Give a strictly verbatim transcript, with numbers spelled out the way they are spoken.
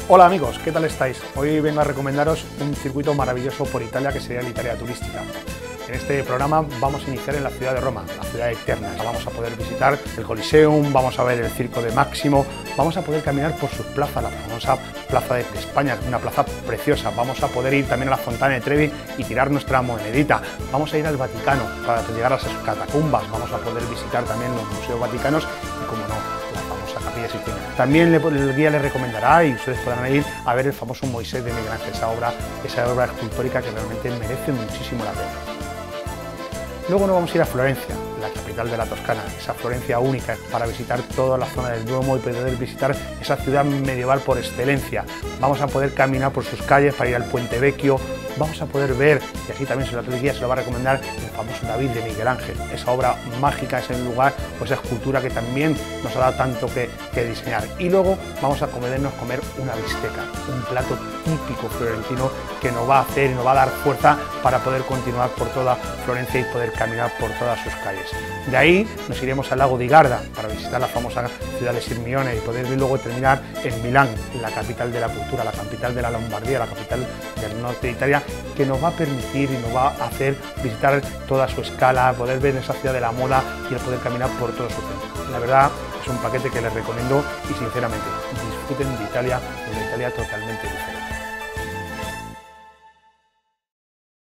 Hola amigos, ¿qué tal estáis? Hoy vengo a recomendaros un circuito maravilloso por Italia que sería la Italia turística. En este programa vamos a iniciar en la ciudad de Roma, la ciudad eterna. Vamos a poder visitar el Coliseum, vamos a ver el Circo de Máximo, vamos a poder caminar por sus plazas, la famosa Plaza de España, una plaza preciosa. Vamos a poder ir también a la Fontana de Trevi y tirar nuestra monedita. Vamos a ir al Vaticano para llegar a sus catacumbas. Vamos a poder visitar también los museos vaticanos y, como no, la famosa Capilla Sixtina. También el guía les recomendará, y ustedes podrán ir a ver el famoso Moisés de Miguel Ángel, esa obra, esa obra escultórica que realmente merece muchísimo la pena. Luego nos vamos a ir a Florencia, la capital de la Toscana, esa Florencia única para visitar toda la zona del Duomo y poder visitar esa ciudad medieval por excelencia. Vamos a poder caminar por sus calles para ir al Puente Vecchio, vamos a poder ver, y aquí también se lo, el guía se lo va a recomendar, el famoso David de Miguel Ángel, esa obra mágica, ese lugar o esa escultura que también nos ha dado tanto que, que diseñar. Y luego vamos a comernos comer una bisteca, un plato típico florentino que nos va a hacer y nos va a dar fuerza para poder continuar por toda Florencia y poder caminar por todas sus calles. De ahí nos iremos al lago di Garda para visitar la famosa ciudad de Sirmione y poder luego terminar en Milán, la capital de la cultura, la capital de la Lombardía, la capital del norte de Italia, que nos va a permitir y nos va a hacer visitar toda su escala, poder ver esa ciudad de la moda y el poder caminar por todo su centro. La verdad es un paquete que les recomiendo y sinceramente disfruten de Italia, de una Italia totalmente diferente.